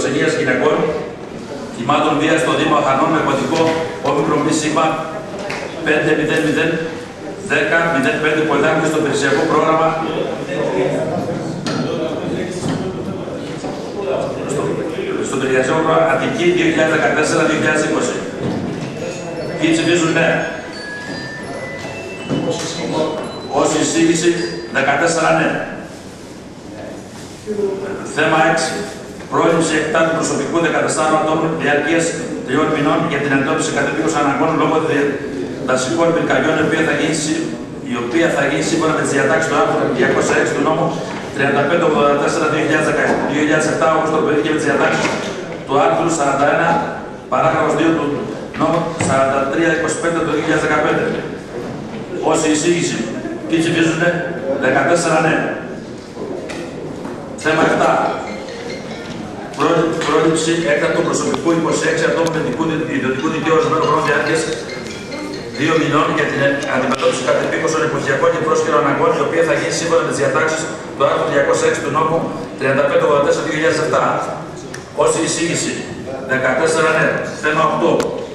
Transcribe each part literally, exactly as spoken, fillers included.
φιλοξενίας γυναικών, θυμάτων βίας στο Δήμο Αχανών με κωδικό όμικρον μη σίγμα πέντε μηδέν μηδέν δέκα μηδέν πέντε που εντάχθηκε στο υπηρεσιακό πρόγραμμα στο υπηρεσιακό πρόγραμμα Αττική δύο χιλιάδες δεκατέσσερα δύο χιλιάδες είκοσι. Ποιοι ψηφίζουν ναι. Όσοι εισήγηση δεκατέσσερα ναι. Θέμα έξι. Πρόληψη εκτάτου προσωπικού δεκατεσσάρων ατόμων διαρκείας τριών μηνών για την εντόπιση κατεπίγουσων αναγκών λόγω δασικών πυρκαγιών, η οποία θα γίνει, η οποία θα γίνει σύμφωνα με τις διατάξεις του άρθρου διακόσια έξι του νόμου τριάντα πέντε ογδόντα τέσσερα δύο χιλιάδες επτά, όπως τροποποιήθηκε με τις διατάξεις του άρθρου σαράντα ένα παράγραφος δύο του νόμου σαράντα τρία είκοσι πέντε του δύο χιλιάδες δεκαπέντε. Όσοι εισήγηση, ποιοι ψηφίζουνε, δεκατέσσερα ναι. Θέμα επτά. Πρόληψη έκτακτου προσωπικού είκοσι έξι ατόμων ιδιωτικού δικαίου ορισμένου χρόνου διάρκειας δύο μηνών για την αντιμετώπιση κατεπίγουσων εποχιακών και πρόσκαιρων αναγκών, η οποία θα γίνει σύμφωνα με τις διατάξεις του άρθρου διακόσια έξι του νόμου τριάντα πέντε ογδόντα τέσσερα δύο χιλιάδες επτά. Όσοι εισήγηση, δεκατέσσερα ναι. Θέμα οκτώ.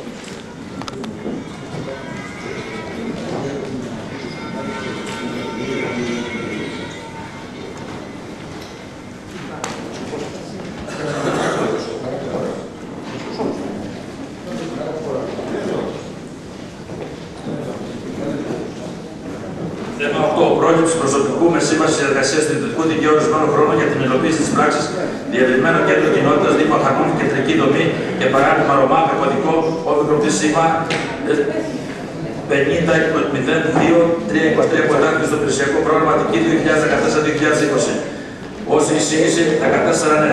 Θέμα οκτώ. Πρόληψη προσωπικού με σύμβαση συνεργασίας του ιδιωτικού δικαίου ορισμένου χρόνου για την υλοποίηση της πράξης διευρυμένο κέντρο κοινότητας Δήμου Αχανών, κεντρική δομή και παράδειγμα Ρωμά με κωδικό όμικρον μη σίγμα πενήντα μηδέν δύο τρία είκοσι τρία που εντάχθηκε στο υπηρεσιακό πρόγραμμα Αττική δύο χιλιάδες δεκατέσσερα δύο χιλιάδες είκοσι. Όσοι εισήγηση δεκατέσσερα ναι.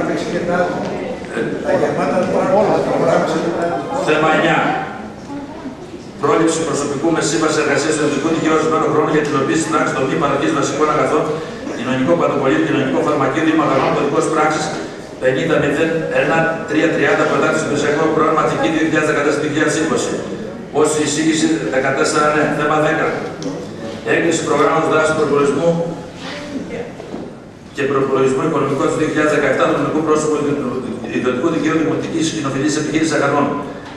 Θέμα εννιά. Πρόληψη προσωπικού με σύμβαση εργασίας του ιδιωτικού δικαίου ορισμένου χρόνου για την υλοποίηση της πράξης των μη παροχής βασικών αγαθών, κοινωνικό παντοπολείο, κοινωνικό φαρμακείο, Δήμο Αχανών, κωδικός πράξης πενήντα μηδέν ένα τρία τριάντα που εντάχθηκε στο υπηρεσιακό πρόγραμμα Αττική δύο χιλιάδες δεκατέσσερα δύο χιλιάδες είκοσι. Όσοι εισήγηση δεκατέσσερα ναι. Θέμα δέκα. Έγκριση προγράμματος δράσης προπολογισμού και προπολογισμού οικονομικού του δύο χιλιάδες δεκαεπτά του νομικού πρόσωπου ιδιωτικού δικαίου δημοτικής κοινοφιλής επιχείρησης Αχανών.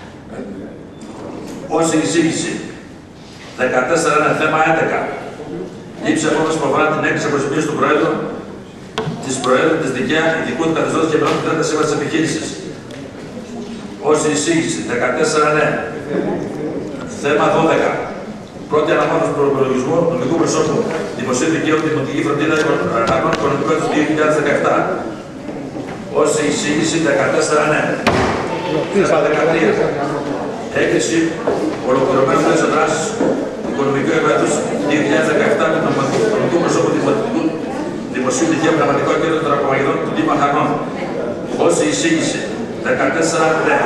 Όσοι εισήγηση δεκατέσσερα ναι. Θέμα έντεκα. Λήψη απόφαση που αφορά την έγκριση αποσυμφωνίας του Προέδρου της Προέδρου της ΔΙΚΑ ειδικού του καθεστώτος και μελών του τρίτη σύμβαση της επιχείρησης. Όσοι εισήγηση δεκατέσσερα ναι. Θέμα δώδεκα. Πρώτη αναμόρφωση του προπολογισμού νομικού προσώπου δημοσίου δικαίου δημοτική φροντίδα ανάγκων οικονομικού έτους δύο χιλιάδες δεκαεπτά. Όσοι εισήγηση δεκατέσσερα ναι. Θέμα δεκατρία. Έγκριση ολοκληρωμένου πλαίσιο δράσης οικονομικού έτους δύο χιλιάδες δεκαεπτά του νομικού προσώπου δημοσίου δικαίου πνευματικό κέντρο των Τραπομαγειδών του Δήμου Αχανών. Όσοι εισήγηση δεκατέσσερα ναι.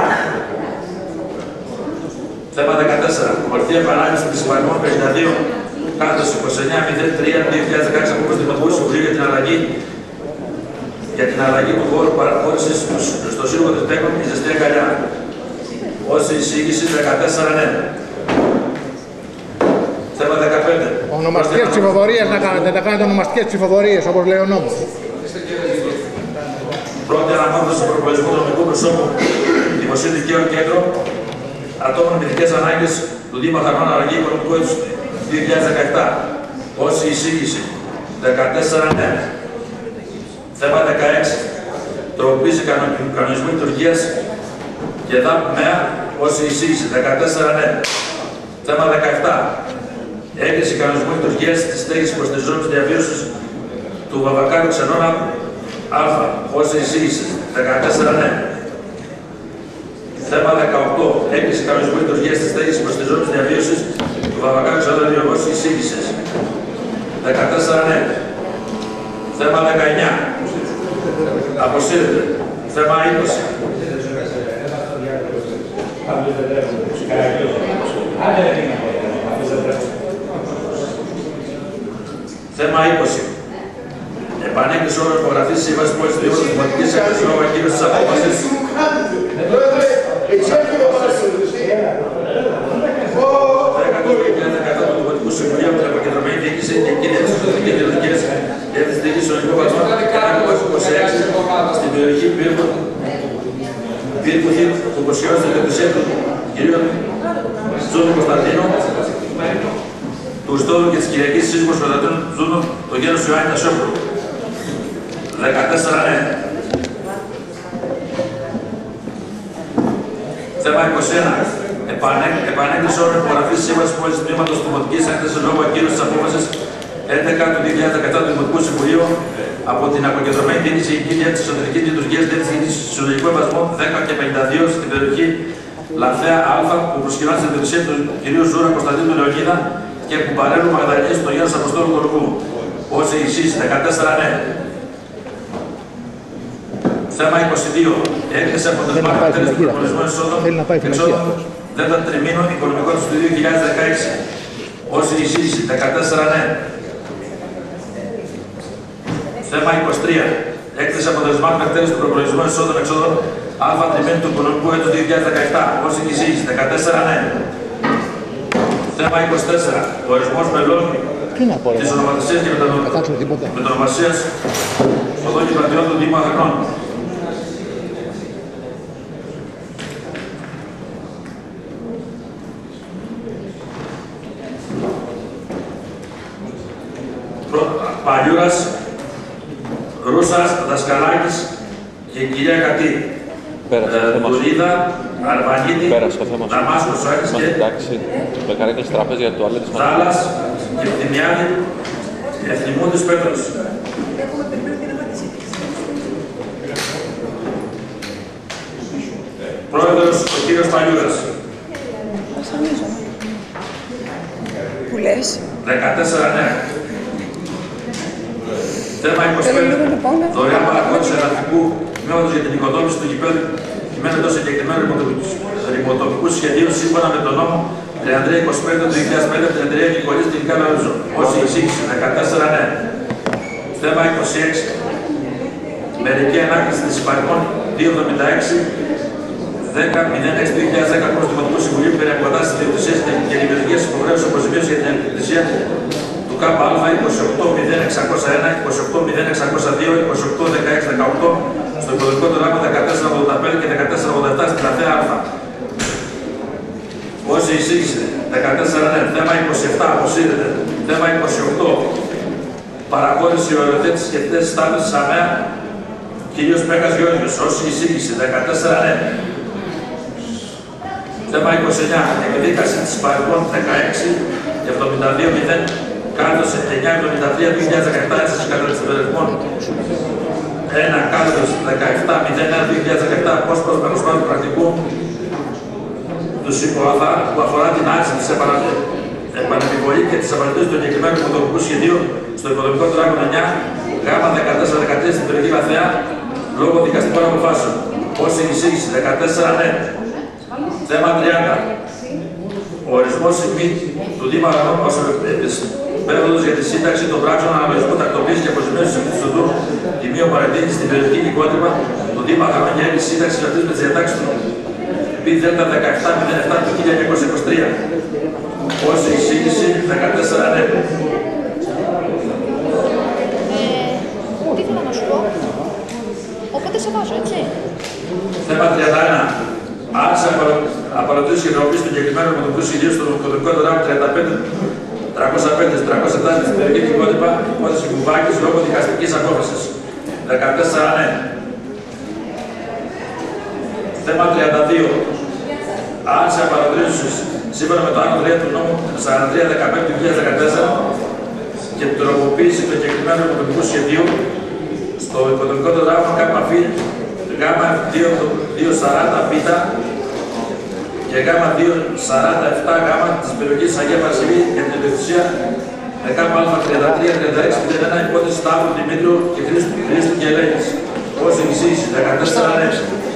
Θέμα δεκατέσσερα. Ορθή επανάληψη της υπαριθμών πενήντα δύο κάθετος είκοσι εννέα μηδέν τρία δύο χιλιάδες δεκαέξι από την Δημοτικού Συμβουλίου για την αλλαγή για την αλλαγή του χώρου παραχώρησης στο Σύλλογο των Τέκνων και Ζεστή Αγκαλιά. Όσοι εισήγηση δεκατέσσερα ναι. Θέμα δεκαπέντε. Ονομαστικές ψηφοφορίες να κάνετε, να κάνετε ονομαστικές ψηφοφορίες όπως λέει ο νόμος. Πρώτη αναμόρφωση του προπολογισμού νομικού προσώπου δημοσίου δικαίου κέντρο ατόμων με ειδικές ανάγκες του Δήμου Αχανών αλλαγή οικονομικού έτους δύο χιλιάδες δεκαεπτά. Όσοι εισήγηση δεκατέσσερα ναι. Θέμα δεκαέξι. Τροποποίηση κανονισμού λειτουργίας και ΔΑΠ ΜΕΑ. Όσοι εισήγηση δεκατέσσερα ναι. Θέμα δεκαεπτά. Έγκριση κανονισμού λειτουργίας της στέγης προς τις ζώνες διαβίωσης του Βαβακάρου Ξενώνα Α. Όσοι εισήγηση δεκατέσσερα ναι. Θέμα δεκαοκτώ. Έγκριση κανονισμού λειτουργίας της στέγης προς τις ζώνες διαβίωσης του Βαβακάρου Ξενώνα δύο. Όσοι εισήγηση δεκατέσσερα ναι. Θέμα δεκαεννιά. Αποσύρεται. Θέμα είκοσι. Θέμα είκοσι. Επανέγκριση όρων υπογραφής σύμβασης πόλης του Δήμου της Δημοτικής Έκθεσης λόγω ακύρωσης της απόφασης. Κατά του Δημοτικού Συμβουλίου από την αποκεντρωμένη διοίκηση και κίνηση της Δημοτικής για τις διοίκησεις των Ελληνικών Βαθμών και είκοσι έξι στην περιοχή Πύργου πύργουχοι που υποσχέονται την εκκλησία του κ. Τζούνου Κωνσταντίνου, του Ιστόδου και της Κυριακής σύζυγος Κωνσταντίνου Τζούνου, το γένος Ιωάννη Τασόπουλου. δεκατέσσερα ναι. Θέμα είκοσι ένα. Επανέκριση όρων υπογραφής σύμβασης πόλης τμήματος Δημοτικής έκθεσης λόγω ακύρωσης της απόφασης έντεκα του δύο χιλιάδες δεκαεπτά του Δημοτικού Συμβουλίου από την αποκεντρωμένη διοίκηση Γενική Διεύθυνση Εσωτερικής Λειτουργίας Διεύθυνση Συλλογικού Εμβασμού δέκα και πενήντα δύο στην περιοχή Λαθέα Α που προσκυνά στην ιδιοκτησία του κ. Ζούρα Κωνσταντίνου Λεωνίδα και που παρέλου Μαγδαληνής στο Γέρος Αποστόλου Γοργού. Όσοι εσείς δεκατέσσερα ναι. Θέμα είκοσι δύο. Έκθεση αποτελεσμάτων εκτέλεσης του προπολογισμού εσόδων δέτα τριμήνων οικονομικών του δύο χιλιάδες δεκαέξι. Όσοι εσείς δεκατέσσερα ναι. Θέμα είκοσι τρία. Έκθεση αποτελεσμάτων εκτέλεσης του προπολογισμού εσόδων εξόδων Α τριμήνου του οικονομικού έτους δύο χιλιάδες δεκαεπτά. Όσοι εσείς δεκατέσσερα ναι. Θέμα είκοσι τέσσερα. Ορισμός μελών της ονοματισίας και μετονομασίας οδών και πλατιών του Δήμου Αθηνών. Παλιούρας, Ρούσας, Δασκαλάκης και κυρία Κατή. Τουρίδα, Αρβανίτη, Δαμάσκος Σάκης και Θάλας και Πτυμιάδη, Εθνιμούδης Πέτρος. Πρόεδρος ο κύριος Παλιούρας. Που λες? δεκατέσσερα ναι. Θέμα είκοσι πέντε. Δωρεάν παρακολούθηση εδαφικού τμήματος για την οικοδόμηση του γηπέδου κειμένου συγκεκριμένου ρημοτοπικού σχεδίου σύμφωνα με τον νόμο τριάντα τρία είκοσι πέντε του δύο χιλιάδες πέντε τριάντα τρία Νικολής στην Καλαρούζο. Όσοι εισήγηση δεκατέσσερα ναι. Θέμα είκοσι έξι. Μερική ανάκτηση της υπαρχών διακόσια εβδομήντα έξι δέκα μηδέν έξι δύο χιλιάδες δέκα του Δημοτικού Συμβουλίου περί αποκατάστασης ιδιοκτησίας και δημιουργίας υποχρέωσης αποζημίωσης για την ιδιοκτησία του ΚΑΠΑ είκοσι οκτώ μηδέν εξακόσια ένα, είκοσι οκτώ μηδέν εξακόσια δύο, είκοσι οκτώ δεκαέξι δεκαοκτώ στο υποδοτικό του γράμμα δεκατέσσερα ογδόντα πέντε και δεκατέσσερα ογδόντα επτά στην Λαθέα Α. Όσοι εισήγησε δεκατέσσερα ναι. Θέμα είκοσι επτά αποσύρεται. Θέμα είκοσι οκτώ. Παραχώρηση οριοθέτησης και θέσης στάθμισης ΑΜΕΑ κύριος Μέγας Γιώργος. Όσοι εισήγησε δεκατέσσερα ναι. Θέμα είκοσι εννιά. Εκδίκαση της παρελθόν δεκαέξι εβδομήντα δύο μηδέν κάθετος εννιακόσια εβδομήντα τρία δύο χιλιάδες δεκαεπτά ένσταση κατά της περιορισμών ένα κάθετος δεκαεπτά μηδέν ένα δύο χιλιάδες δεκαεπτά απόσπασμα μεροσπάτου του πρακτικού του ΣΥΠΟΑΘΑ που αφορά την άρση της επανεπιβολή και της απαραίτητης του εγκεκριμένου υποδομικού σχεδίου στο υποδομικό τράγωνο εννιά γάμα δεκατέσσερα δεκατρία στην περιοχή Λαθέα λόγω δικαστικών αποφάσεων. Όσοι εισήγηση δεκατέσσερα ναι. Θέμα τριάντα. Ο ορισμός του Δήμου Αθηνών ως υπεύθυνος για τη σύνταξη των πράξεων αναλογισμού τακτοποίησης και αποζημίωσης του Ινστιτούτου Τιμίου Παρεντήχης στην περιοχή Νικότρυπα του Δήμου Αθηνών για έγκριση σύνταξη αυτής με τις διατάξεις του Π δεκαεπτά μηδέν επτά του χίλια εννιακόσια είκοσι τρία. Όσοι εισήγηση δεκατέσσερα ναι. Τι θέλω να σου πω. Οπότε σε βάζω, έτσι. Θέμα τριάντα ένα. Άρχισε απαρατήρηση και τροποποίηση του εγκεκριμένου υποδομικού σχεδίου στο κωδικό δρόμο τριάντα πέντε τριακόσια πέντε τριακόσια επτά στην περιοχή Νικότρυπα, υπόθεση Κουβάκης λόγω δικαστικής απόφασης. δεκατέσσερα ναι. Θέμα τριάντα δύο. Άρχισε απαρατήρηση σύμφωνα με το άρθρο τρία του νόμου σαράντα τρία δεκαπέντε του δύο χιλιάδες δεκατέσσερα και την τροποποίηση του εγκεκριμένου υποδομικού σχεδίου στο υποδομικό δρόμο ΚΑΠΑΦ γάμα διακόσια σαράντα Β και γάμα διακόσια σαράντα επτά γάμα της περιοχής Αγία Βασιλή για την ιδιοκτησία με γάμα Α τριάντα τρία τριάντα έξι μηδέν ένα υπόθεση Σταύρου Δημήτρου και Χρήστου και Ελένης. Όσοι εισήγηση δεκατέσσερα ναι.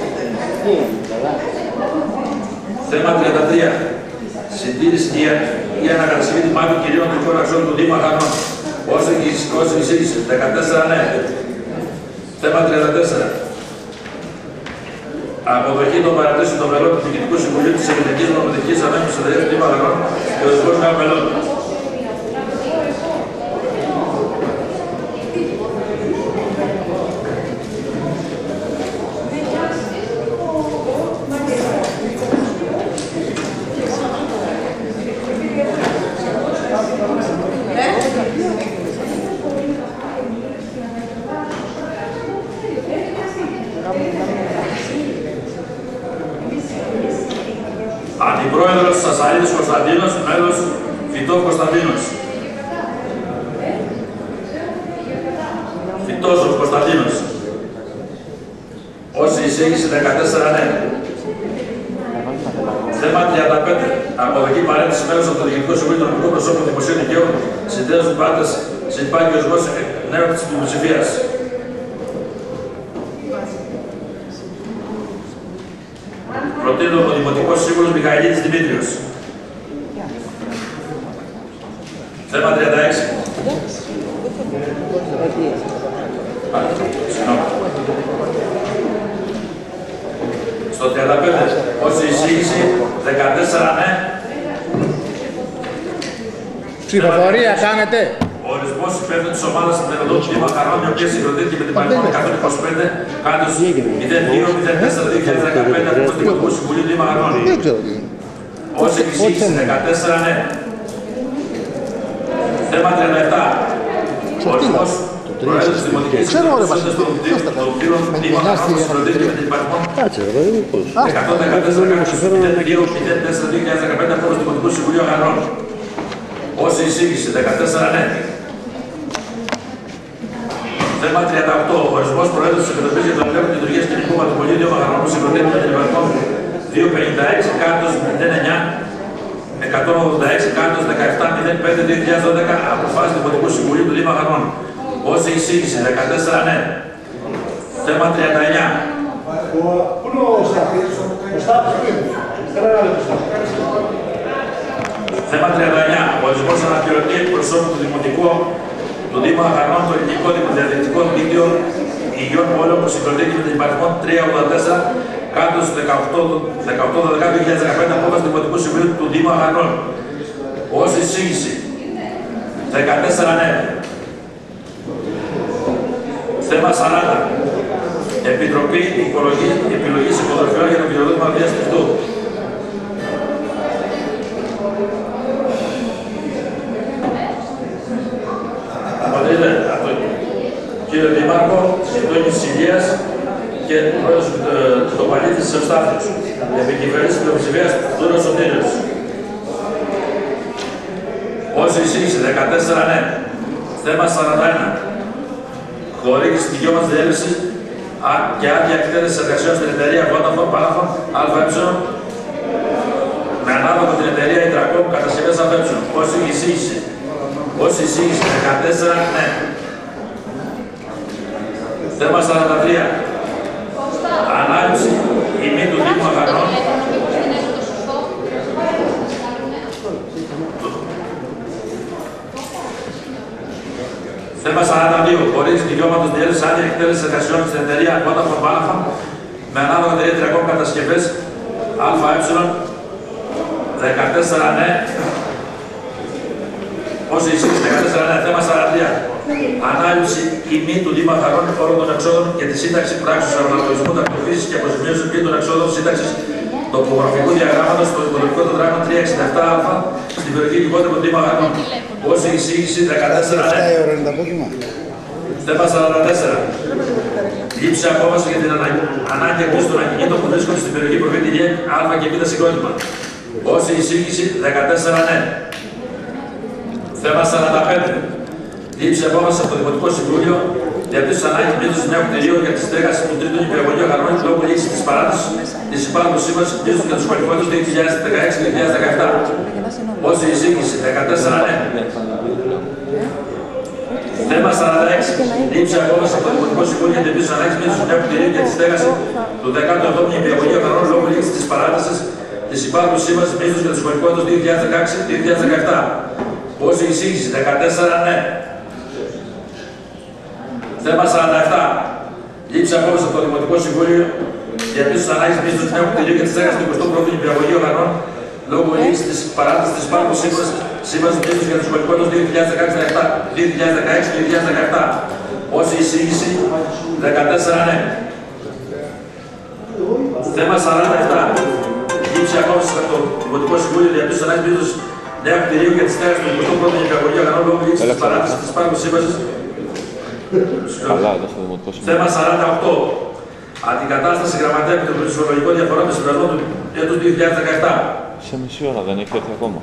Θέμα τριάντα τρία. Συντήρηση ή ανακατασκευή τιμάτων κυρίων του χώρου αξιών του Δήμου Αθηνών. Όσοι εισήγηση δεκατέσσερα ναι. Θέμα τριάντα τέσσερα. Αποδοχή των παρατήσεων των μελών του Διοικητικού Συμβουλίου της Ελληνικής Νομοθετικής Ανέμισης Εταιρείας του Δήμου Αθηνών και ορισμός νέων μελών. Βασαρίδης Κωνσταντίνος, μέλος Φυτόφ Κωνσταντίνος. Φυτόσοφ Κωνσταντίνος. Όση εισήγηση δεκατέσσερα ναι. Θέμα τριάντα πέντε. Αποδοχή παρέτηση μέλος από το Διοικητικό Συμβούλιο των Νομικών Προσώπων Δημοσίου Δικαίου, συνδέοντας τους πάντες συνυπάρχει ορισμός νέων της πλειοψηφίας. Προτείνω ο Δημοτικός Σύμβουλος Μιχαηλίδης Δημήτριος. Θέμα τριάντα έξι. Στο τριάντα πέντε, όση εισήγηση, δεκατέσσερα ναι. Ψηφοφορία κάνετε. Ο ορισμός υπεύθυνου της ομάδας συνδεδοτών του Δήμα Χαρών, η οποία συγκροτήθηκε με την παρελθόν εκατόν είκοσι πέντε, κάτω μηδέν δύο μηδέν τέσσερα δύο χιλιάδες δεκαπέντε από το Δημοτικό Συμβουλίο Δήμα Χαρών. Όση εισήγηση, δεκατέσσερα ναι. Θέμα τριάντα επτά. Ο ορισμός Προέδρου της Δημοτικής Συνδέσεως των Κτήρων Δήμα Χαρών, που συγκροτήθηκε με την παρελθόν εκατόν δεκατέσσερα μηδέν δύο μηδέν τέσσερα δύο χιλιάδες δεκαπέντε από το Δημοτικό Συμβουλίο Χαρών. Όση εισήγηση, δεκατέσσερα ναι. Θέμα τριάντα οκτώ. Ο ορισμός Προέδρου της Επιτροπής για το Ελέγχο της Λειτουργίας Κοινικού Πατριμονίου Δήμα Χαρών, που συγκροτήθηκε με την υπαριθμόν διακόσια πενήντα έξι κάθετος μηδέν εννιά εκατόν ογδόντα έξι κάθετος δεκαεπτά μηδέν πέντε δύο χιλιάδες δώδεκα αποφάσεις του Δημοτικού Συμβουλίου του Δήμα Χαρών. Όση εισήγηση, δεκατέσσερα ναι. Θέμα τριάντα εννιά. Πού είναι ο Στάθης, ο Στάθης, Θέμα τριάντα εννιά. Ο ορισμός αναπληρωτή εκπροσώπου του Δημοτικού του Δήμα Χαρών, το ελληνικό δημοδιαδικτικό δίκτυο υγιών πόλεων, που συγκροτήθηκε με την υπαριθμόν τριακόσια ογδόντα τέσσερα κάτω δεκαοκτώ δώδεκα δύο χιλιάδες δεκαπέντε απόφαση του Δημοτικού Συμβουλίου του Δήμα Χαρών. Όση εισήγηση, δεκατέσσερα ναι. Θέμα σαράντα. Επιτροπή Επιλογής Υποδοχειών για το Κυριολόγημα Διαστηφτού. Απαντήστε από τον κύριο Δήμαρχο, συντόνι της Ηλίας και πρόεδρος του Παλίτης της Ευστάθειας. Επικεφαλής της πλειοψηφίας Δούρος Σωτήριος. Όση εισήγηση, δεκατέσσερα ναι. Θέμα σαράντα ένα. Χορήγηση δικαιώματος διέλευσης και άδεια εκτέλεσης εργασιών στην εταιρεία Vodafone Palaphone ΑΕ με ανάλογο την εταιρεία Ιντρακόμ κατασκευές ΑΕ. Όση εισήγηση. Όση εισήγηση, δεκατέσσερα ναι. Θέμα σαράντα τρία. Ανάλυση ημί του Δήμου Χαρών. Θέμα σαράντα δύο. Χωρίς δικαιώματος διέλευσης άδεια εκτέλεσης εργασιών στην εταιρεία Vodafone Palaphone με ανάλογα εταιρεία Ιντρακόμ κατασκευές ΑΕ. δεκατέσσερα ναι. Όση εισήγηση, δεκατέσσερα ναι. Θέμα σαράντα τρία. Ανάλυση ημί του Δήμα Χαρών όλων των εξόδων και τη σύνταξη πράξης αναλογισμού τακτοποίησης και αποζημίωσης πλήν των εξόδων σύνταξης τοπογραφικού διαγράμματος στο υποδομικό των δράμων τριακόσια εξήντα επτά α στην περιοχή λιγότερο του Δήμα Χαρών. Όση εισήγηση, δεκατέσσερα ναι. Θέμα σαράντα τέσσερα. Λήψη απόφαση για την ανάγκη εκτός των ακινήτων που βρίσκονται στην περιοχή προφήτη ΛΙΕΚ Α και Β συγκρότημα. Όση εισήγηση, δεκατέσσερα ναι. Θέμα σαράντα πέντε. Λήψη απόφαση από το Δημοτικό Συμβούλιο για τις ανάγκες μίσθωσης νέου κτηρίου για τη στέγαση του τρίτου νηπιαγωγείου Χαρών λόγω λήξης της παράτασης της υπάρχουσας σύμβασης μίσθωσης για τους σχολικότητες δύο χιλιάδες δεκαέξι δύο χιλιάδες δεκαεπτά. Όση εισήγηση, δεκατέσσερα ναι. Θέμα σαράντα έξι. Λήψη απόφαση από το Δημοτικό Συμβούλιο για τις ανάγκες μίσθωσης νέου κτηρίου για τη στέγαση του δεκάτου εβδόμου νηπιαγωγείου Χαρών λόγω λήξης της παράτασης της υπάρχουσας σύμβασης μίσθωσης για τους σχολικότητες δύο χιλιάδες δεκαέξι δύο χιλιάδες δεκαεπτά. Όση εισήγηση, δεκατέσσερα ναι. Θέμα σαράντα επτά. Λήψη απόφαση από το Δημοτικό Συμβούλιο για τις ανάγκες μίσθωσης νέου κτηρίου για τη στέγαση του εικοστού πρώτου νηπιαγωγείου Χαρών λόγω λήξης της παράτασης της υπάρχουσας σύμβασης μίσθωσης για τους σχολικότητες δύο χιλιάδες δεκαέξι δύο χιλιάδες δεκαεπτά. Όση εισήγηση, δεκατέσσερα ναι. Θέμα σαράντα επτά. Λήψη απόφαση από το Δημοτικό Συμβούλιο για τις ανάγκες μίσθωσης νέου κτηρίου για τη στέγαση του εικοστού πρώτου νηπιαγωγείου Χαρών λόγω λήξης της παράτασης της υπάρχουσας σύμβασης. Θέμα σαράντα οκτώ. Αντικατάσταση γραμματέα επιτροπής ψυχολογικών διαφορών με συμβασμό του έτους δύο χιλιάδες δεκαεπτά. Σε μισή ώρα δεν έχει έρθει ακόμα.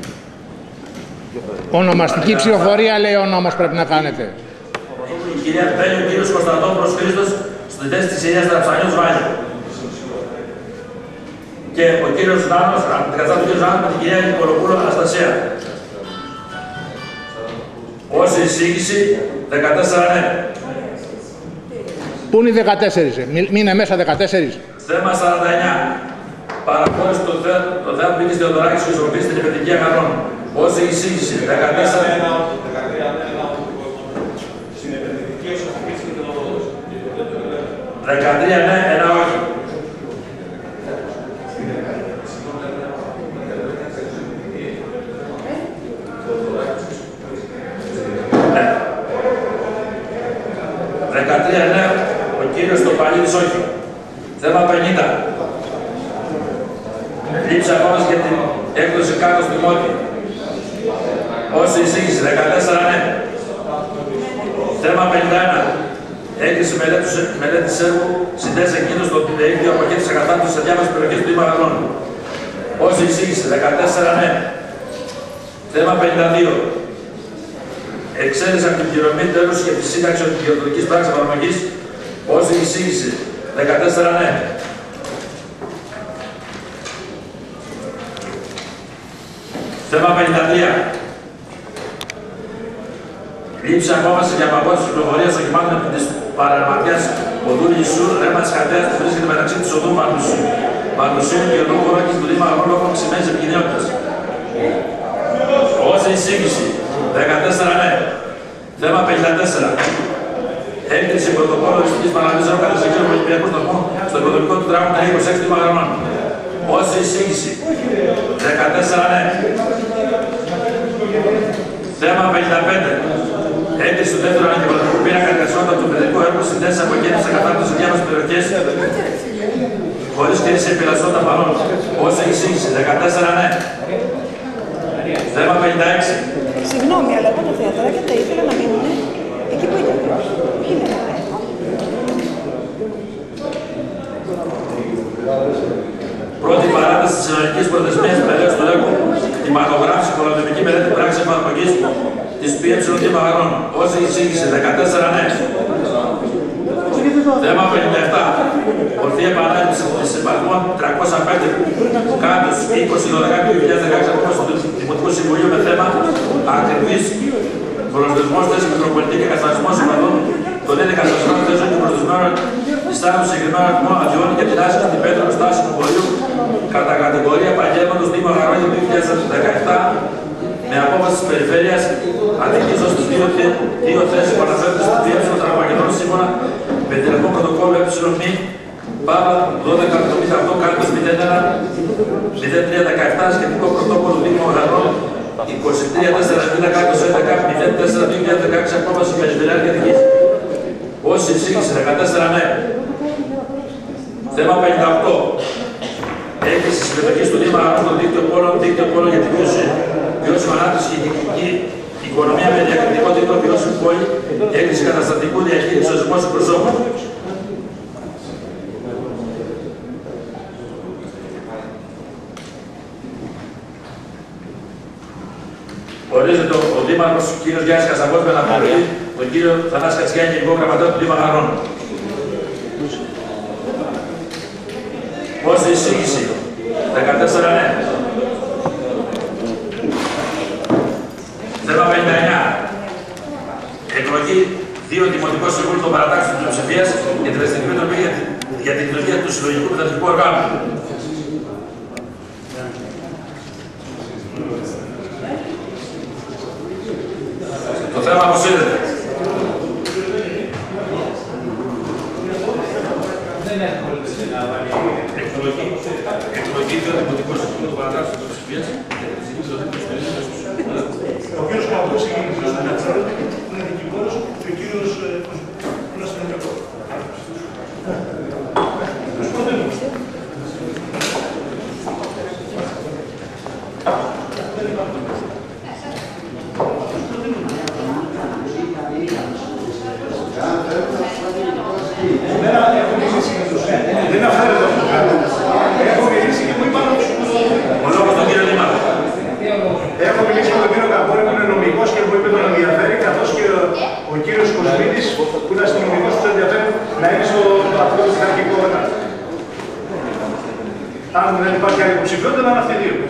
Ονομαστική ψηφοφορία, λέει ο νόμος, πρέπει να κάνετε. Η κυρία Πέλη, ο κύριος Κωνσταντόπουλος Χρήστος, στη θέση της κυρίας Δραψανιούς Βάγιο. Και ο κύριος Νάνος, από την κατάσταση του κύριου Νάνος, με την κυρία Νικολοπούλου Αναστασία. Ως εισήγηση, δεκατέσσερα ναι. Πού είναι οι δεκατέσσερις, ε? Μείνε μέσα δεκατέσσερις. Θέμα σαράντα εννιά. Παραχώρηση του θέατρου Μίκης Θεοδωράκης και ισορροπής στην επενδυτική αγαρών. Ως εισήγηση, δεκατέσσερα. δεκατρία ναι, ένα όχι. δεκατρία ναι, ο κύριος Τοπαλίδης όχι. Θέμα πενήντα. Λήψη αγώνας για την έκδοση κάτω στη Μότη. Ως εισήγηση, δεκατέσσερα ναι. Θέμα πενήντα ένα. Έγκριση μελέτης έργου συνδέσεις εκείνους στο ίδιο αποχέτης ακατάστασης σε διάφορες περιοχές του Δήμου Αγρών. Ως εισήγηση, δεκατέσσερα ναι. Θέμα πενήντα δύο. Εξαίρεση από την πληρωμή τέλους για τη σύνταξη της διορθωτικής πράξης εφαρμογής. Ως εισήγηση, δεκατέσσερα ναι. Θέμα πενήντα τρία. Λήψη απόφαση για απαγόρευση κυκλοφορίας οχημάτων επί της παραρματιάς οδού Λυσού, ρέμα της Χαρτέας που βρίσκεται μεταξύ της οδού Μαρνουσίου και οδού Χωρόκης του Δήμου Αγρών λόγω αυξημένης επικινδυνότητας. Ως εισήγηση, δεκατέσσερα ναι. Θέμα πενήντα τέσσερα. Έγκριση πρωτοκόλλου ρυθμικής παραλαβής έργου κατά συγκεκριμένου Ολυμπιακού σταθμού στο οικοδομικό του τράγου τα είκοσι έξι Δήμου Αγρών. Ως εισήγηση, δεκατέσσερα ναι. Θέμα πενήντα πέντε. Έγκριση του δεύτερου ανακεφαλωτικού πίνακα εργασιότητα του παιδικού έργου συνδέσεις αποκέντρωσης ακατάρτισης σε διάφορες περιοχές χωρίς κρίση επιλασσότητα παρών. Ως εισήγηση, δεκατέσσερα ναι. Θέμα πενήντα έξι. Συγγνώμη, αλλά εγώ τα θεατράκια τα ήθελα να μείνουν εκεί που ήταν. Ποιοι είναι. Πρώτη παράταση της συνολικής προθεσμίας περίοδου του έργου, τη μαγογράφηση πολεοδομική μελέτη πράξη εφαρμογής της πι ε Δήμου Αγρών. Ως εισήγηση, δεκατέσσερα ναι. Θέμα πενήντα επτά. Ορθή επανάληψη της υπαριθμών τριακόσια πέντε κάτω είκοσι δώδεκα του δύο χιλιάδες δεκαέξι απόφαση του Δημοτικού Συμβουλίου με θέμα ακριβής προσδεσμός θέσης μητροπολιτή και καταστασμός συμβατών των ήδη καταστασμένων θέσεων και προσδεσμένων στάδων συγκεκριμένων αριθμών αδειών για την άσκηση στην πέτρο στάση του χωρίου κατά κατηγορία επαγγέλματος Δήμου Αγρών του δύο χιλιάδες δεκαεπτά με απόφαση της Περιφέρειας Αττικής ως τις δύο, δύο θέσεις που αναφέρονται στην διεύθυνση των τραγωμαγενών σύμφωνα με τελικό πρωτοκόλλο ΕΜΗ Πάβα δώδεκα εβδομήντα οκτώ κάρτος μηδέν ένα μηδέν τρία δεκαεπτά σχετικό πρωτόκολλο Δήμου Αγρών είκοσι τρία τέσσερα εβδομήντα κάρτος έντεκα μηδέν τέσσερα δύο χιλιάδες δεκαέξι απόφαση Περιφερειάρχη Αττικής. Ως εισήγηση, δεκατέσσερα ναι. Θέμα πενήντα οκτώ. Έγκριση συμμετοχής του Δήμου Αγρών στο δίκτυο πόλων, δίκτυο πόλων για την βιώσιμη ανάπτυξη και κοινωνική οικονομία με διακριτικό τίτλο βιώσιμη πόλη, έγκριση καταστατικού διαχείριση ορισμού προσώπων. Ορίζεται ο Δήμαρχος κ. Γιάννης Κασαβός με αναφορή τον κ. Θανάση Κατσιάνη, Γενικό Γραμματέα του Δήμου Αγρών. Ως εισήγηση, δεκατέσσερα ναι. Θέμα πενήντα εννιά. Εκλογή δύο δημοτικών συμβούλων των παρατάξεων της πλειοψηφίας για την αστυνομική επιτροπή για την λειτουργία του συλλογικού πειθαρχικού οργάνου. Το θέμα αποσύρεται. Εκλογή, εκλογή δύο δημοτικών συμβούλων των παρατάξεων της πλειοψηφίας για την αστυνομική επιτροπή. Ο κύριος Καπούς είναι δικηγόρος και ο κύριος είναι αστυνομικός. που είναι αστυνομικό του ενδιαφέρον να είναι στο αυτό το αρχικό όργανο. Αν δεν υπάρχει άλλη υποψηφιότητα, να είναι αυτοί οι δύο.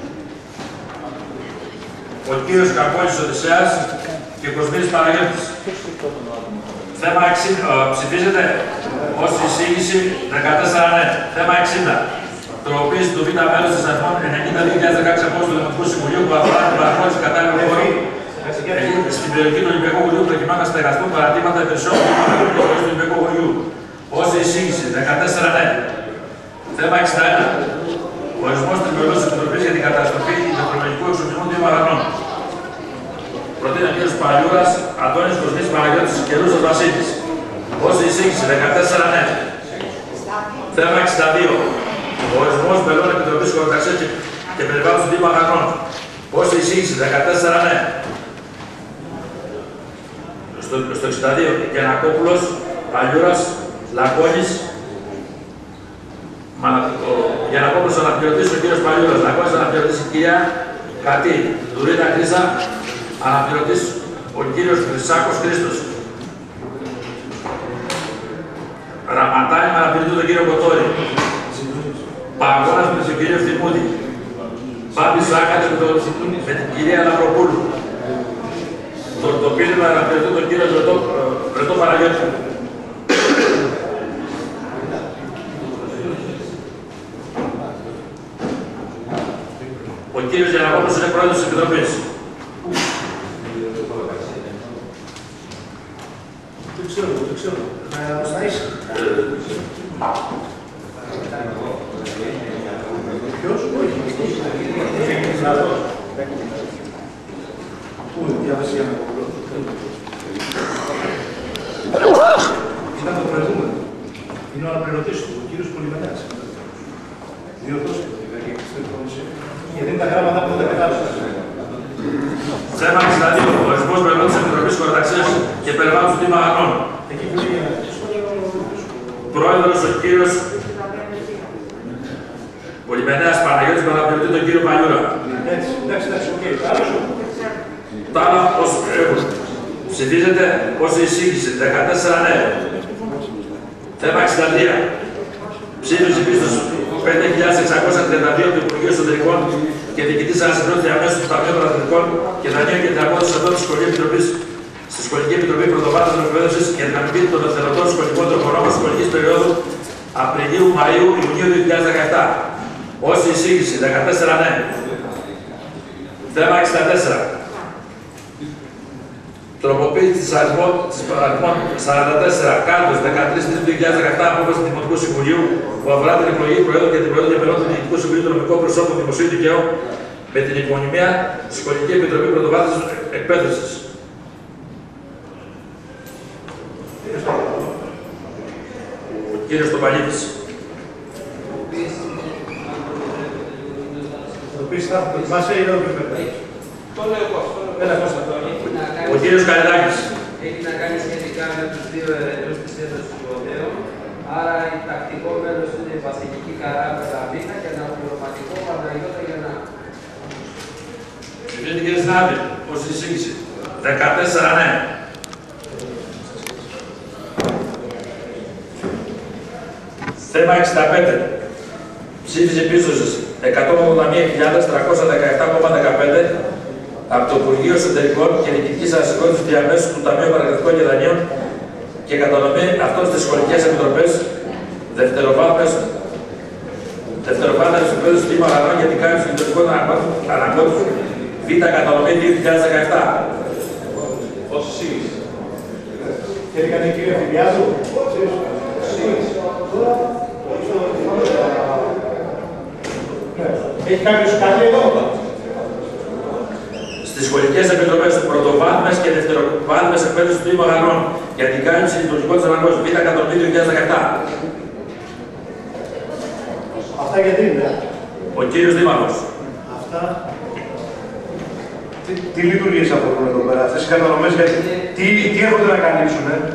Ο κύριος Κακόλης Οδυσσέας και Κοσμής Παναγιώτης. Θέμα εξήντα. Ψηφίζεται ως εισήγηση δεκατέσσερα ναι. Θέμα εξήντα. Τροποποίηση του Β' μέλους της αριθμών ενενήντα δύο χιλιάδες δεκαέξι απόστολου του Δημοτικού Συμβουλίου που αφορά την παραχώρηση κατάλληλων χώρων στην περιοχή του Ολυμπιακού Χωριού προκειμένου να στεγαστούν παρατήματα υπηρεσιών του Ολυμπιακού Χωριού. Ως εισήγηση δεκατέσσερα ναι. Θέμα εξήντα ένα. Ορισμός της Μελούς Επιτροπής για την καταστροφή ηλεκτρολογικού εξοπλισμού δύο μαγανών. Προτείνει ο κ. Παλιούρας, Αντώνης Κοσμής Παναγιώτης και Ρούσος Βασίλης. Ως εισήγηση δεκατέσσερα ναι. Θέμα εξήντα δύο. Ορισμός μελών Επιτροπής Χωροταξίας και Περιβάλλοντος δύο μαγανών. Ως εισήγηση δεκατέσσερα ναι. Στο, στο εξήντα δύο. Γιαννακόπουλος, Παλιούρας, Λακώνης. Για να πω προς αναπληρωτής ο κύριος Παλιούρας, να κόψει αναπληρωτής η κυρία Κατή, Δουρίτα Χρύσα, αναπληρωτής ο κύριος Χρυσάκος Χρήστος. Ραματάνη με αναπληρωτή τον κύριο Κοτόρη. Παγώνας με τον κύριο Φθιμούδη. Πάπης Σάκατε με, με την κυρία Λαυροπούλου. Τορτοπίλη με αναπληρωτή τον κύριο Βρετό Παναγιώτη. Ο κύριος Γιαννακόπουλος είναι πρόεδρος της Επιτροπής. Δεν ξέρω, δεν ξέρω. Να είσαι. Ποιος? Πού είναι, διάβασε Γιαννακόπουλος. Ήταν το προηγούμενο. Είναι ο αναπληρωτής του, ο κύριος Πολυμετάς. Διορθώστε το, γιατί είναι τα γράμματα που δεν κατάλαβα. Θέμα εξήντα δύο. Ο ορισμός μελών της Επιτροπής Χωροταξίας και Περιβάλλοντος δύο μαγανών. Πρόεδρος ο κύριος Πολυμετάς Παναγιώτης με αναπληρωτή τον κύριο Παλιούρα. Έτσι, εντάξει, εντάξει, οκ. Τα άλλα ως έχουν. Ψηφίζεται ως εισήγηση δεκατέσσερα ναι. Θέμα εξήντα τρία. Ψήφιση πίστος πέντε χιλιάδες εξακόσια τριάντα δύο του Υπουργείου Εσωτερικών και διοικητής ανασυγκρότησης διαμέσου του Ταμείου Παραδοτικών και δανείων και την απόδοση εδώ της Σχολικής Επιτροπής στη Σχολική Επιτροπή Πρωτοβάθμιας Εκπαίδευσης για την αμοιβή των ευθερωτών σχολικών τροφονόμων της σχολικής περίοδου Απριλίου-Μαΐου Ιουνίου δύο χιλιάδες δεκαεπτά. Ως εισήγηση δεκατέσσερα ναι. Θέμα εξήντα τέσσερα. Τροποποίηση της αριθμών σαράντα τέσσερα κάτω δεκατρείς τρεις δύο χιλιάδες δεκαεπτά απόφαση του Δημοτικού Συμβουλίου που αφορά την εκλογή Προέδρου και την Προέδρου και μελών του Διοικητικού Συμβουλίου του Νομικού Προσώπου Δημοσίου Δικαίου με την υπομονημία στη Σχολική Επιτροπή Πρωτοβάθμιας Εκπαίδευσης. Ο κύριος Τοπαλίδης. Ο κύριος Καλεδάκης. Έχει να κάνει σχετικά με τους δύο ερετούς της έντασης του Οδέου. Άρα η τακτικό μέλος είναι η βασιλική Καρά Πεταμίνα και αναπληρωματικό Παναγιώτα Γεννά. Ψηφίζεται κύριε Συνάδελφε, ως εισήγηση. δεκατέσσερα ναι. Θέμα εξήντα πέντε. Ψήφιση πίστοσης εκατόν ογδόντα μία χιλιάδες τριακόσια δεκαεπτά κόμμα δεκαπέντε από το Υπουργείο Εσωτερικών και Διοικητικής Ανασυγκρότησης διαμέσου του Ταμείου Παραδοτικών και Δανείων και κατανομή αυτών στις σχολικές επιτροπές δευτεροβάθμιας δευτεροβάθμιας εκπαίδευσης του Μαγανών για την κάλυψη των λειτουργικών αναγκών Β' κατανομή δύο χιλιάδες δεκαεπτά. Ως εισήγηση. Τι έκανε η κυρία Φιδιάζου. Έχει κάποιος κάτι εδώ. Στις σχολικές επιτροπές πρωτοβάθμιας και δευτεροβάθμιας εκπαίδευσης του Μαγανών για την κάλυψη λειτουργικών της αναγκών Β' κατανομή δύο χιλιάδες δεκαεπτά. Αυτά γιατί είναι. Ο κύριος Δήμαρχος. Αυτά. Τι, τι λειτουργίες αφορούν εδώ πέρα, αυτές οι κατανομές, γιατί τι, τι έρχονται να καλύψουν, ε?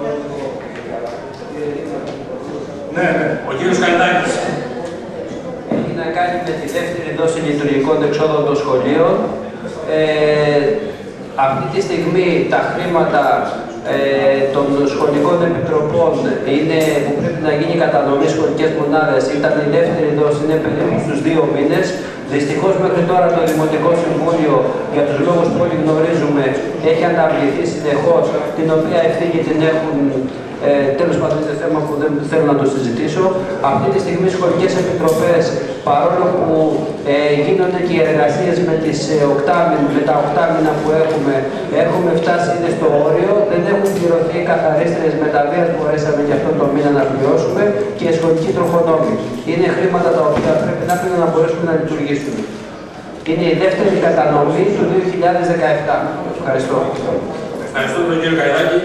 Ναι, ναι. Ο κύριος Καλετάκης. Έχει να κάνει με τη δεύτερη δόση λειτουργικών εξόδων των σχολείων. Ε, αυτή τη στιγμή τα χρήματα ε, των σχολικών επιτροπών είναι, που πρέπει να γίνει κατανομή σχολικές μονάδες, ήταν η δεύτερη δόση, είναι περίπου στους δύο μήνες. Δυστυχώς μέχρι τώρα το Δημοτικό Συμβούλιο, για τους λόγους που όλοι γνωρίζουμε, έχει αναβληθεί συνεχώς, την οποία ευθύνη την έχουν. Ε, τέλος πάντων, είναι θέμα που δεν θέλω να το συζητήσω. Αυτή τη στιγμή οι σχολικές επιτροπές, παρόλο που ε, γίνονται και οι εργασίες με, τις, ε, οκτάμιν, με τα οκτάμινα που έχουμε, έχουμε φτάσει είναι στο όριο, δεν έχουν πληρωθεί οι καθαρίστριες με τα οποία μπορέσαμε και αυτόν τον μήνα να πληρώσουμε και οι σχολικοί τροχονόμοι. Είναι χρήματα τα οποία πρέπει να πρέπει να μπορέσουμε να λειτουργήσουμε. Είναι η δεύτερη κατανομή του δύο χιλιάδες δεκαεπτά. Ευχαριστώ. Ευχαριστώ τον κύριο Καϊδάκη.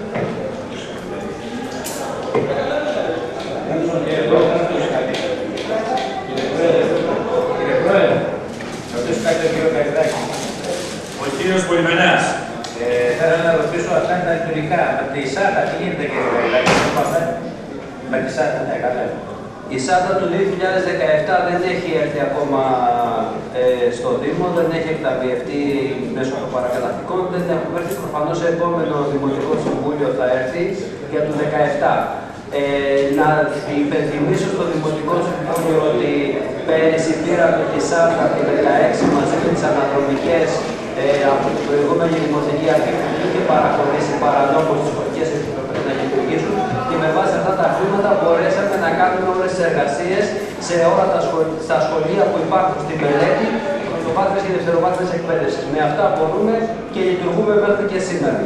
Κύριε Πρόεδρε, να ρωτήσω κάτι τον κύριο Καϊδάκη. Ο κύριος Πολυμενέας. Ε, θέλω να ρωτήσω αυτά είναι τα λειτουργικά. Με τη ΣΑΤΑ, τι γίνεται κύριε Καϊδάκη, με τη ΣΑΤΑ, ναι, καλά. Η ΣΑΤΑ του δύο χιλιάδες δεκαεπτά δεν έχει έρθει ακόμα ε, στο Δήμο, δεν έχει εκταμιευτεί μέσω των παρακαταθήκων, δεν έχουμε έρθει. Προφανώς σε επόμενο Δημοτικό Συμβούλιο θα έρθει για το δεκαεπτά. Ε, να υπενθυμίσω στο Δημοτικό Συμβούλιο ότι πέρυσι πήραμε τη ΣΑΤΑ το δεκαέξι μαζί με τις αναδρομικές ε, από την προηγούμενη Δημοτική Αρχή που είχε παραχωρήσει παρανόμως τις σχολικές επιτροπές να λειτουργήσουν και με βάση αυτά τα χρήματα μπορέσαμε να κάνουμε όλες τις εργασίες σε όλα τα, σχολ... τα σχολεία που υπάρχουν στη μελέτη, πρωτοβάθμιας και δευτεροβάθμιας εκπαίδευσης. Με αυτά μπορούμε και λειτουργούμε μέχρι και σήμερα.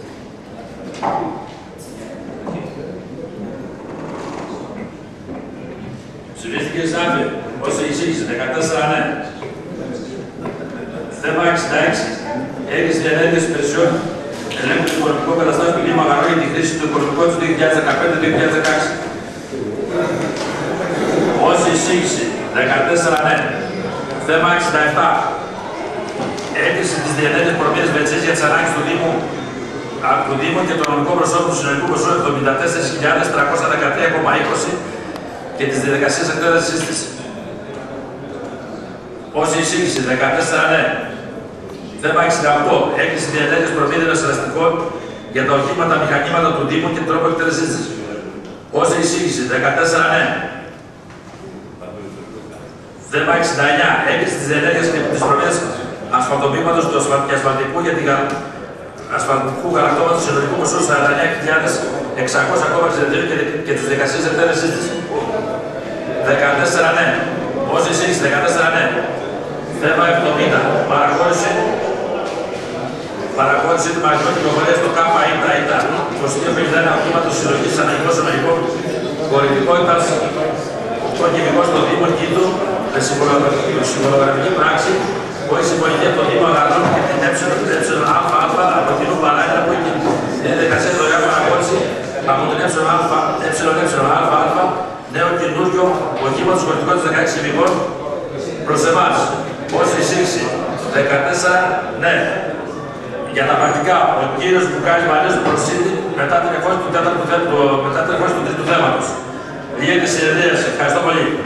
Ψηφίστηκε Σάφη, όσο εισήγησε, δεκατέσσερα ναι. Θέμα εξήντα έξι. Έγκριση διενέργειας υπηρεσιών ελέγχου του οικονομικού καταστάσεων του Δήμου Αγαρών για τη χρήση του οικονομικού του δύο χιλιάδες δεκαπέντε δύο χιλιάδες δεκαέξι. Όσο εισήγησε, δεκατέσσερα ναι. Θέμα εξήντα επτά. Έγκριση της διενέργειας προμήθειας βενζίνης για τις ανάγκες του Δήμου του Δήμου και των νομικών προσώπων του συνολικού ποσού εβδομήντα τέσσερις χιλιάδες τριακόσια δεκατρία κόμμα είκοσι και τις διαδικασίες εκτέλεσης της. Όση εισήγηση, δεκατέσσερα ναι. Θέμα εξήντα οκτώ. Έγκριση διενέργειας προμήθειας ελαστικών για τα οχήματα μηχανήματα του Δήμου και τρόπο εκτέλεσης της. Όση εισήγηση, δεκατέσσερα ναι. Θέμα εξήντα εννιά. Έγκριση της διενέργειας και της προμήθειας ασφαλτομήματος του ασφαλτικού για την ασφαλτικού γαλακτώματος συνολικού ποσού σαράντα εννιά χιλιάδες εξακόσια κόμμα εξήντα δύο και τις διαδικασίες εκτέλεσης της. δεκατέσσερα ναι. Όση εισήγηση, δεκατέσσερα ναι. Θέμα εβδομήντα. Παραχώρηση. Παραχώρηση του μαγικών κυκλοφορίας του ΚΑΠΑ ΙΤΑ ΙΤΑ είκοσι δύο πενήντα ένα οχήματος συλλογής αναγκών αναγκών χωρητικότητας οκτώ χημικών στο Δήμο Κίτου με συμβολογραφική πράξη που έχει συμφωνηθεί από το Δήμο Αγαρών και την ΕΑΑ από την ΟΠΑΡΑΙΤΑ που έχει διαδικασία δωρεάν παραχώρηση από την ΕΑΑ νέο καινούριο οχήματος χωρητικότητας δεκαέξι χημικών προς εμάς. Όση εισήγηση, δεκατέσσερα ναι. Για τα πρακτικά, ο κύριος Μπουκάλης Μαρίας του προσύντη μετά την εφώση του, τέταρτου, μετά την εφώση του τρίτου θέματος. Λίγη συνεδρίαση. Ευχαριστώ πολύ.